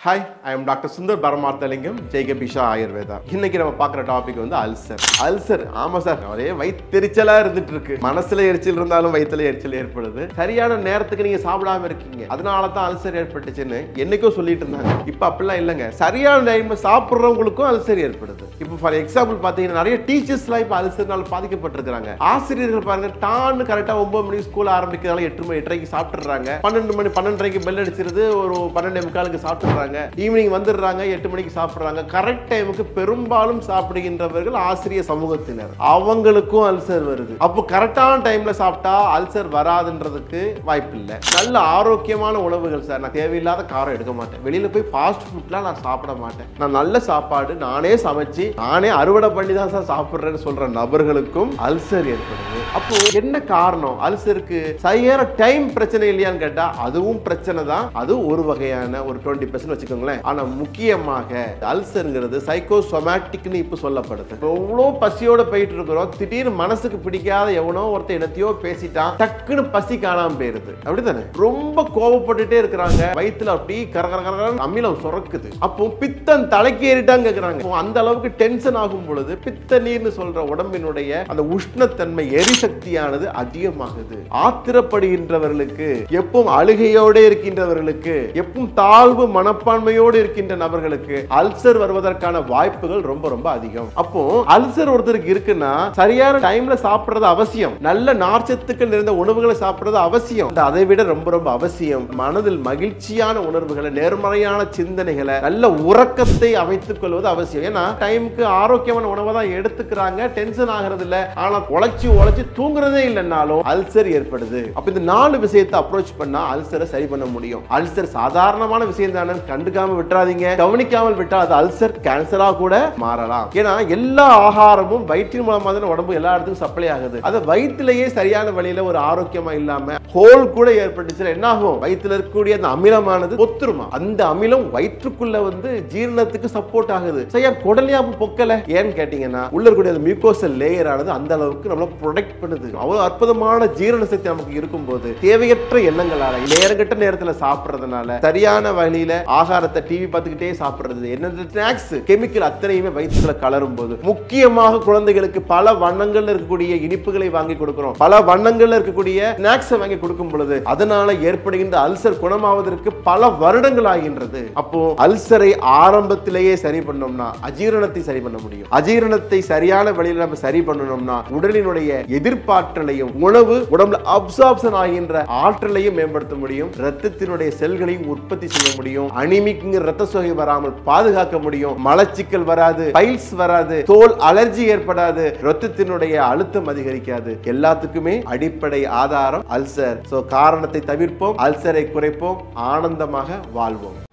Hi, I am Dr. Sundar Paramarthalingam JAIKAPEESHA AYURVEDA. இன்னைக்கு நம்ம பார்க்குற டாபிக் வந்து அல்சர். அல்சர் ஆமா சார், ஒரே வயித்தெரிச்சலா இருந்துட்டு இருக்கு. மனசுல எரிச்சல் இருந்தாலும் வயித்துல எரிச்சல் ஏற்படுது. சரியான நேரத்துக்கு நீங்க சாப்பிடாம இருக்கீங்க, அதனால தான் அல்சர் ஏற்பட்டுச்சுன்னு என்னைக்கோ சொல்லிட்டு இருந்தாங்க. இப்போ அப்படிலாம் இல்லைங்க, சரியான டைம்ல சாப்பிட்றவங்களுக்கும் அல்சர் ஏற்படுது. இப்போ ஃபார் எக்ஸாம்பிள் பார்த்தீங்கன்னா நிறைய டீச்சர்ஸ்லாம் இப்போ அல்சர்னால பாதிக்கப்பட்டிருக்காங்க. ஆசிரியர்கள் பாருங்க, டான்னு கரெக்டாக 9 மணிக்கு ஸ்கூல் ஆரம்பிக்கிறதால 8 மணி 8:30க்கு சாப்பிட்டுறாங்க. 12 மணி 12:30க்கு பெல் அடிச்சிருது, ஒரு 12:45க்கு சாப்பிட்டுறாங்க. ஈவினிங் வந்துடுறாங்க, 8 மணிக்கு சாப்பிடுறாங்க. கரெக்ட் டைமுக்கு பெரும்பாலும் சாப்பிடுகின்றவர்கள் ஆசிரியர் சமூகத்தினர், அவங்களுக்கும் அல்சர் வருது. அப்போ கரெக்டான டைம்ல சாப்பிட்டா அல்சர் வராதுன்றதுக்கு வாய்ப்பு இல்லை. நல்ல ஆரோக்கியமான உணவுகள் சார், நான் தேவையில்லாத காரம் எடுக்க மாட்டேன், வெளியில போய் ஃபாஸ்ட் ஃபுட்லாம் நான் சாப்பிட மாட்டேன், நான் நல்ல சாப்பாடு நானே சமைச்சு நானே அறுவடை பண்ணி தான் சார் சாப்பிடுறேன்னு சொல்ற நபர்களுக்கும் அல்சர் ஏற்படுது. அப்போ என்ன காரணம்? அல்சருக்கு சரியான டைம் பிரச்சனை இல்லையான்னு கேட்டா அதுவும் பிரச்சனை தான். அது ஒரு வகையான ஒரு 20% வச்சுக்கோங்களேன். ஆனா முக்கியமாக அல்சர்ங்கிறது சைக்கோசோமேட்டிக்னு இப்ப சொல்லப்படுது. எவ்வளோ பசியோட போயிட்டு இருக்கிறோம், திடீர்னு மனசுக்கு பிடிக்காத எவனோ ஒருத்தர் என்னத்தையோ பேசிட்டான், டக்குன்னு பசி காணாம போயிருது. அப்படித்தானே? ரொம்ப கோபப்பட்டுட்டே இருக்கிறாங்க, வயிற்றுல அப்படி கரகர அமிலம் சுரக்குது. அப்போ பித்தம் தலைக்கு ஏறிட்டாங்க கேட்கிறாங்க. அந்த அளவுக்கு டென்ஷன் ஆகும் பொழுது பித்த நீர்னு சொல்ற உடம்பினுடைய அந்த உஷ்ணத்தன்மை எரிசக்தியானது அதிகமாகுது. ஆத்திரப்படுகின்றவர்களுக்கு, எப்பவும் அழுகையோட இருக்கின்றவர்களுக்கு, எப்பவும் தாழ்வு மனப்பான்மையோடு இருக்கின்ற நபர்களுக்கு அல்சர் வருவதற்கான வாய்ப்புகள் ரொம்ப ரொம்ப அதிகம். அப்போ அல்சர் ஒருத்தருக்கு இருக்குன்னா சரியான டைம்ல சாப்பிடுறது அவசியம். நல்ல நார்ச்சத்துக்கள் நிறைந்த உணவுகளை சாப்பிடுறது அவசியம். அதை விட ரொம்ப ரொம்ப அவசியம் மனதில் மகிழ்ச்சியான உணர்வுகளை, நேர்மறையான சிந்தனைகளை, நல்ல உறக்கத்தை அமைத்துக் கொள்வது அவசியம். ஏன்னா டைமுக்கு ஆரோக்கியமான உணவை தான் எடுத்துக்கிறாங்க, டென்ஷன் ஆகிறது இல்ல. ஆனா உழைச்சி தூங்குறதே இல்லைன்னாலும் அல்சர் ஏற்படுது. அப்ப இந்த 4 விஷயத்தை அப்ரோச் பண்ணா அல்சரை சரி பண்ண முடியும். அல்சர் சாதாரணமான விஷயம் தானே, கண்டுக்காம விட்டுறாதீங்க. கவனிக்காமல் விட்டால் அது அல்சர் கேன்சரா கூட மாறலாம். ஏன்னா எல்லா ஆகாரமும் வயிற்றின் மூலமா தான் உடம்பு எல்லா இடத்துக்கும் சப்ளை ஆகுது. அது வயிற்றிலேயே சரியான வழியில ஒரு ஆரோக்கியமா இல்லாம ஹோல் கூட ஏற்பட்டுச்சுன்னா என்ன ஆகும்? வயிற்றுல இருக்கக்கூடிய அந்த அமிலமானது ஒத்துருமா, அந்த அமிலம் வயிற்றுக்குள்ள வந்து ஜீரணத்துக்கு சப்போர்ட் ஆகுது. சரியா குடலையா பொக்கல ஏன்னு கேட்டீங்கன்னா உள்ள இருக்கக்கூடிய மியூக்கோசல் லேயர் ஆனது அந்த அளவுக்கு நம்மள ப்ரொடெக்ட் பண்ணுது. அவ்வளவு அற்புதமான ஜீரண சக்தி நமக்கு இருக்கும்போது தேவையற்ற எண்ணங்களால நேரங்கட்ட நேரத்துல சாப்பிடுறதுனால, சரியான வழியில ஆகாரத்தை டிவி பார்த்துக்கிட்டே சாப்பிடுறது, என்ன ஸ்நாக்ஸ் கெமிக்கல் அத்தனையுமே வயிற்றுல கலரும் போது, முக்கியமாக குழந்தைகளுக்கு பல வண்ணங்கள்ல இருக்கக்கூடிய இனிப்புகளை வாங்கி கொடுக்கிறோம், பல வண்ணங்கள்ல இருக்கக்கூடிய ஸ்நாக்ஸ் வாங்கி கொடுக்கும் பொழுது அதனால ஏற்படுகின்ற அல்சர் குணமாவதற்கு பல வருடங்கள் ஆகின்றது. அப்போ அல்சரை ஆரம்பத்திலேயே சரி பண்ணோம்னா அஜீரணத்தை சரி பண்ண முடியும். அஜீரணத்தை சரியான வழியில் நம்ம சரி பண்ணணும்னா உடலினுடைய எதிர்ப்பாற்றலையும், உணவு உடம்புல அப்சார்ப்ஷன் ஆகின்ற ஆற்றலையும் மேம்படுத்த முடியும். ரத்தத்தினுடைய செல்களையும் உற்பத்தி செய்ய முடியும். அனிமிக்ங்கிற ரத்த சோகை வராமல் பாதுகாக்க முடியும். மலச்சிக்கல் வராது, பைல்ஸ் வராது, தோல் அலர்ஜி ஏற்படாது, ரத்தத்தினுடைய அழுத்தம் அதிகரிக்காது. எல்லாத்துக்குமே அடிப்படை ஆதாரம் அல்சர். காரணத்தை தவிர்ப்போம், அல்சரை குறைப்போம், ஆனந்தமாக வாழ்வோம்.